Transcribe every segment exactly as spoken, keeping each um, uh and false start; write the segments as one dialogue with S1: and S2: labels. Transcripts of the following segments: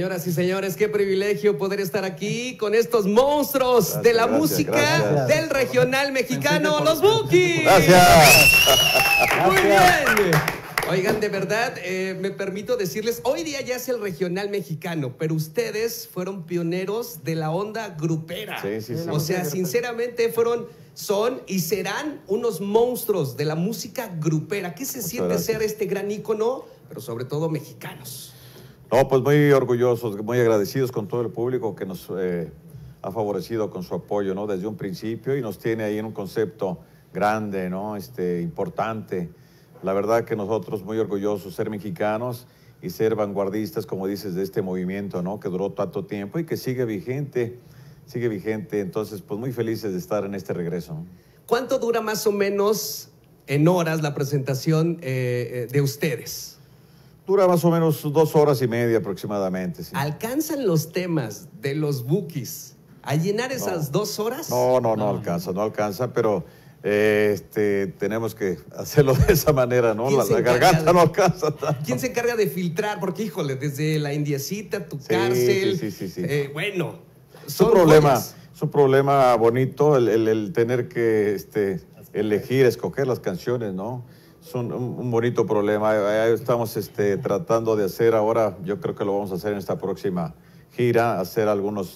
S1: Señoras y señores, qué privilegio poder estar aquí con estos monstruos
S2: Gracias,
S1: de la
S2: gracias,
S1: música
S2: gracias.
S1: del regional mexicano, los Bukis.
S2: Gracias.
S1: Muy bien. Oigan, de verdad, eh, me permito decirles, hoy día ya es el regional mexicano, pero ustedes fueron pioneros de la onda grupera.
S2: Sí, sí, sí.
S1: O sea, sinceramente fueron, son y serán unos monstruos de la música grupera. ¿Qué se
S2: Muchas
S1: siente
S2: gracias.
S1: ser este gran ícono, pero sobre todo mexicanos?
S2: No, pues muy orgullosos, muy agradecidos con todo el público que nos eh, ha favorecido con su apoyo, ¿no? Desde un principio y nos tiene ahí en un concepto grande, ¿no? Este, importante. La verdad que nosotros muy orgullosos ser mexicanos y ser vanguardistas, como dices, de este movimiento, ¿no? Que duró tanto tiempo y que sigue vigente, sigue vigente. Entonces, pues muy felices de estar en este regreso, ¿no?
S1: ¿Cuánto dura más o menos en horas la presentación eh, de ustedes?
S2: Dura más o menos dos horas y media aproximadamente, sí.
S1: ¿Alcanzan los temas de los Bukis a llenar esas
S2: No.
S1: dos horas?
S2: No, no, no, no alcanza, no alcanza, pero eh, este, tenemos que hacerlo de esa manera, ¿no? La, la garganta
S1: de,
S2: no alcanza tanto.
S1: ¿Quién se encarga de filtrar? Porque, híjole, desde la Indiecita, tu
S2: Sí,
S1: cárcel,
S2: sí, sí, sí, sí.
S1: Eh, bueno,
S2: Es un problema, es un problema bonito el, el, el tener que este, elegir, escoger las canciones, ¿no? Es un, un, un bonito problema. Ahí estamos este, tratando de hacer ahora, yo creo que lo vamos a hacer en esta próxima gira, hacer algunos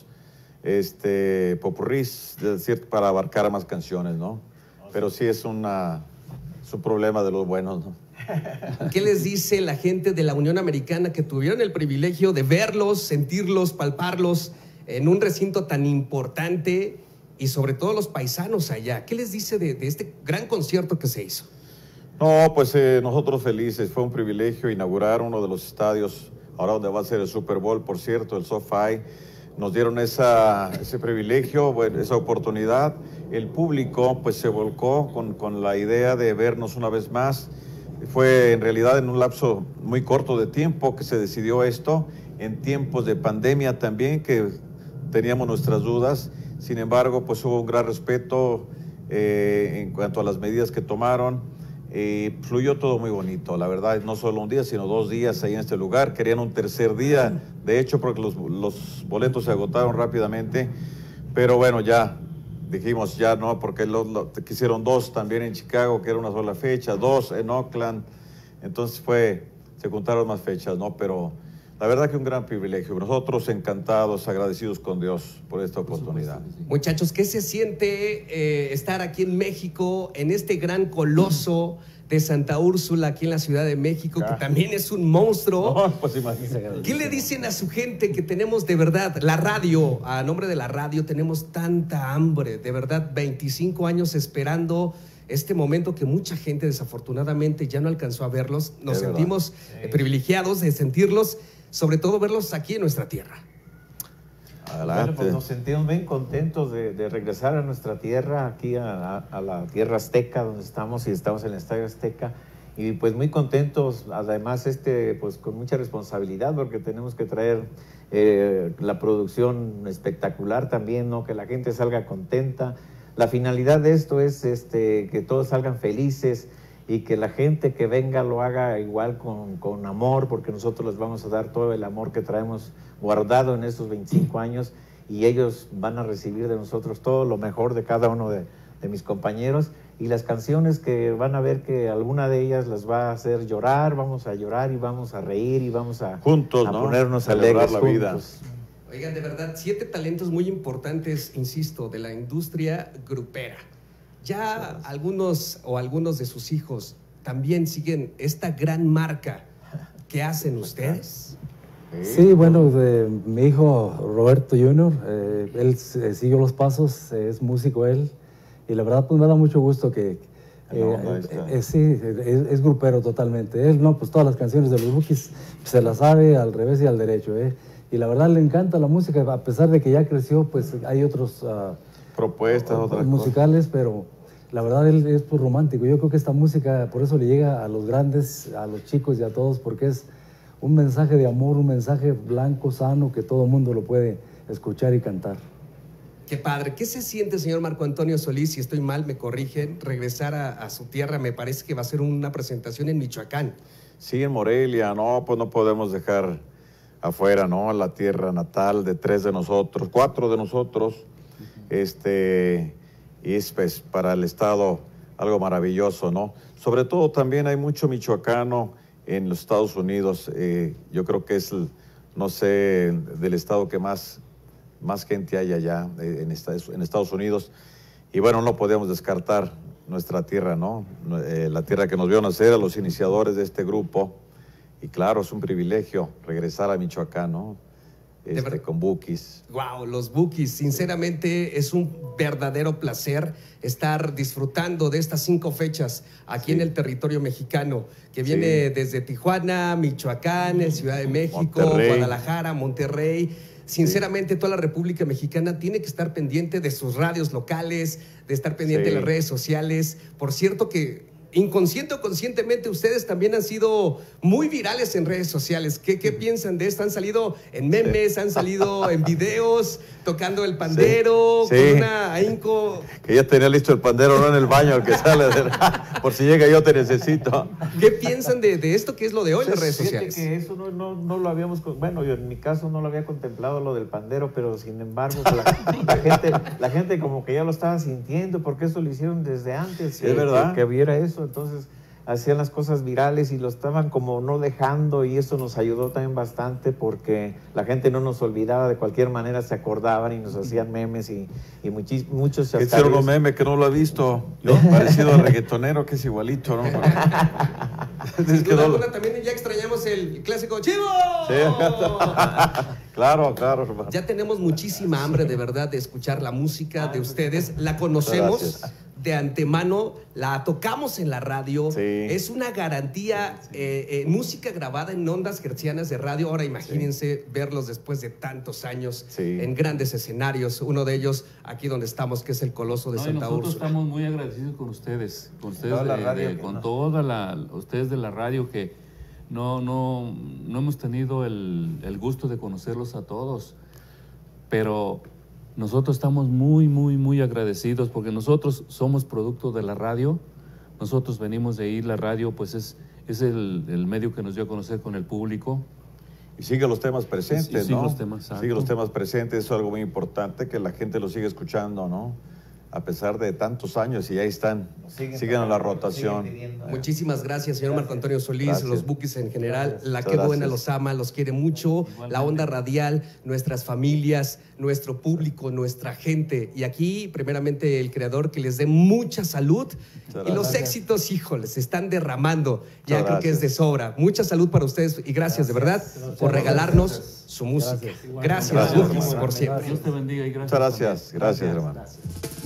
S2: este, popurrís, es decir, para abarcar más canciones, ¿no? Pero sí es, una, es un problema de los buenos, ¿no?
S1: ¿Qué les dice la gente de la Unión Americana que tuvieron el privilegio de verlos, sentirlos, palparlos en un recinto tan importante y sobre todo los paisanos allá? ¿Qué les dice de, de este gran concierto que se hizo?
S2: No, pues eh, nosotros felices. Fue un privilegio inaugurar uno de los estadios, ahora donde va a ser el Super Bowl, por cierto, el SoFi. Nos dieron esa, ese privilegio, bueno, esa oportunidad. El público pues se volcó con, con la idea de vernos una vez más. Fue en realidad en un lapso muy corto de tiempo que se decidió esto, en tiempos de pandemia también, que teníamos nuestras dudas. Sin embargo, pues hubo un gran respeto eh, en cuanto a las medidas que tomaron. Eh, fluyó todo muy bonito, la verdad, no solo un día, sino dos días ahí en este lugar. Querían un tercer día, de hecho, porque los, los boletos se agotaron rápidamente, pero bueno, ya dijimos ya no, porque lo, lo, quisieron dos también en Chicago, que era una sola fecha, dos en Oakland, entonces fue, se juntaron más fechas, ¿no? Pero la verdad que un gran privilegio. Nosotros encantados, agradecidos con Dios por esta oportunidad.
S1: Muchachos, ¿qué se siente eh, estar aquí en México, en este gran coloso de Santa Úrsula, aquí en la Ciudad de México, que también es un monstruo?
S2: No, pues imagínate.
S1: ¿Qué le dicen a su gente que tenemos de verdad, la radio, a nombre de la radio, tenemos tanta hambre, de verdad, veinticinco años esperando este momento que mucha gente desafortunadamente ya no alcanzó a verlos? Nos
S2: Es
S1: sentimos eh, privilegiados de sentirlos, sobre todo verlos aquí en nuestra tierra.
S2: Adelante.
S3: Bueno, pues nos sentimos bien contentos de, de regresar a nuestra tierra, aquí a, a, a la tierra azteca donde estamos, y estamos en el Estadio Azteca, y pues muy contentos, además este, pues con mucha responsabilidad, porque tenemos que traer eh, la producción espectacular también, ¿no? Que la gente salga contenta. La finalidad de esto es este, que todos salgan felices y que la gente que venga lo haga igual con, con amor, porque nosotros les vamos a dar todo el amor que traemos guardado en estos veinticinco años, y ellos van a recibir de nosotros todo lo mejor de cada uno de, de mis compañeros, y las canciones que van a ver que alguna de ellas las va a hacer llorar, vamos a llorar y vamos a reír y vamos a,
S2: juntos,
S3: a
S2: ¿no?
S3: ponernos
S2: Celebrar
S3: alegres
S2: la vida.
S3: juntos.
S1: Oigan, de verdad, siete talentos muy importantes, insisto, de la industria grupera. Ya algunos o algunos de sus hijos también siguen esta gran marca que hacen ustedes.
S4: Sí, bueno, de, mi hijo Roberto junior, eh, él eh, siguió los pasos, eh, es músico él, y la verdad pues me da mucho gusto que... Eh,
S2: No,
S4: eh, eh, sí, es, es grupero totalmente. Él, no, pues todas las canciones de los Bukis se las sabe al revés y al derecho, ¿eh? Y la verdad le encanta la música, a pesar de que ya creció, pues hay otros... Uh,
S2: propuestas, otras
S4: musicales,
S2: cosas.
S4: Pero la verdad él es pues, romántico. Yo creo que esta música por eso le llega a los grandes, a los chicos y a todos, porque es un mensaje de amor, un mensaje blanco, sano, que todo el mundo lo puede escuchar y cantar.
S1: Qué padre. ¿Qué se siente, señor Marco Antonio Solís? Si estoy mal, me corrigen. Regresar a, a su tierra, me parece que va a ser una presentación en Michoacán.
S2: Sí, en Morelia, no, pues no podemos dejar afuera, ¿no? La tierra natal de tres de nosotros, cuatro de nosotros, este, y es pues para el estado algo maravilloso, ¿no? Sobre todo también hay mucho michoacano en los Estados Unidos, eh, yo creo que es, el, no sé, del estado que más, más gente hay allá eh, en, Estados, en Estados Unidos, y bueno, no podemos descartar nuestra tierra, ¿no? Eh, la tierra que nos vio nacer a los iniciadores de este grupo, y claro, es un privilegio regresar a Michoacán, ¿no? Este, con Bukis.
S1: Wow, los Bukis, sinceramente es un verdadero placer estar disfrutando de estas cinco fechas aquí sí. en el territorio mexicano, que viene sí. desde Tijuana, Michoacán, Ciudad de México, Monterrey. Guadalajara, Monterrey. Sinceramente, sí. toda la República Mexicana tiene que estar pendiente de sus radios locales, de estar pendiente sí. de las redes sociales. Por cierto que inconsciente o conscientemente, ustedes también han sido muy virales en redes sociales. ¿Qué, qué piensan de esto? ¿Han salido en memes? Sí. ¿Han salido en videos tocando el pandero?
S2: Sí.
S1: Con
S2: Sí.
S1: una ahínco.
S2: Que ya tenía listo el pandero, no en el baño, el que sale. De la... Por si llega yo te necesito.
S1: ¿Qué piensan de, de esto que es lo de hoy en las redes
S3: Fíjate
S1: sociales?
S3: que eso no, no, no lo habíamos... Bueno, yo en mi caso no lo había contemplado lo del pandero, pero sin embargo la, la, gente, la gente como que ya lo estaba sintiendo, porque eso lo hicieron desde antes.
S2: Es verdad.
S3: Que, que viera eso, entonces hacían las cosas virales y lo estaban como no dejando, y eso nos ayudó también bastante porque la gente no nos olvidaba, de cualquier manera se acordaban y nos hacían memes y, y muchis, muchos
S2: chascarrillos. Este era uno meme que no lo ha visto, ¿no? Parecido al reggaetonero, que es igualito, ¿no?
S1: Sin duda alguna también ya extrañamos el clásico ¡Chivo!
S2: Sí. Claro, claro, hermano.
S1: Ya tenemos muchísima hambre de verdad de escuchar la música de ustedes, la conocemos. Gracias. De antemano, la tocamos en la radio, sí. es una garantía, eh, eh, música grabada en ondas hertzianas de radio. Ahora imagínense sí. verlos después de tantos años sí. en grandes escenarios, uno de ellos aquí donde estamos, que es el Coloso de
S5: no,
S1: Santa
S5: nosotros
S1: Úrsula.
S5: Estamos muy agradecidos con ustedes, con ustedes, toda de, radio, de, con no. toda la, ustedes de la radio, que no, no, no hemos tenido el, el gusto de conocerlos a todos, pero nosotros estamos muy, muy, muy agradecidos porque nosotros somos producto de la radio. Nosotros venimos de ahí, la radio pues es, es el, el medio que nos dio a conocer con el público.
S2: Y sigue los temas presentes, y, y sigue
S5: ¿no? Los temas,
S2: sigue los temas presentes, eso es algo muy importante, que la gente lo sigue escuchando, ¿no? A pesar de tantos años, y ahí están, siguen, siguen a la rotación.
S1: Muchísimas gracias, señor Marco Antonio Solís, gracias. Los Bukis en general, gracias. La que buena los ama, los quiere mucho, igualmente. La onda radial, nuestras familias, nuestro público, nuestra gente, y aquí primeramente el creador, que les dé mucha salud, y los éxitos, híjoles, están derramando, ya creo que es de sobra. Mucha salud para ustedes, y gracias, gracias. de verdad gracias. por regalarnos gracias. su música. Gracias, gracias, gracias Bukis, por siempre.
S5: Dios te bendiga y gracias.
S2: Muchas gracias, gracias, gracias hermano.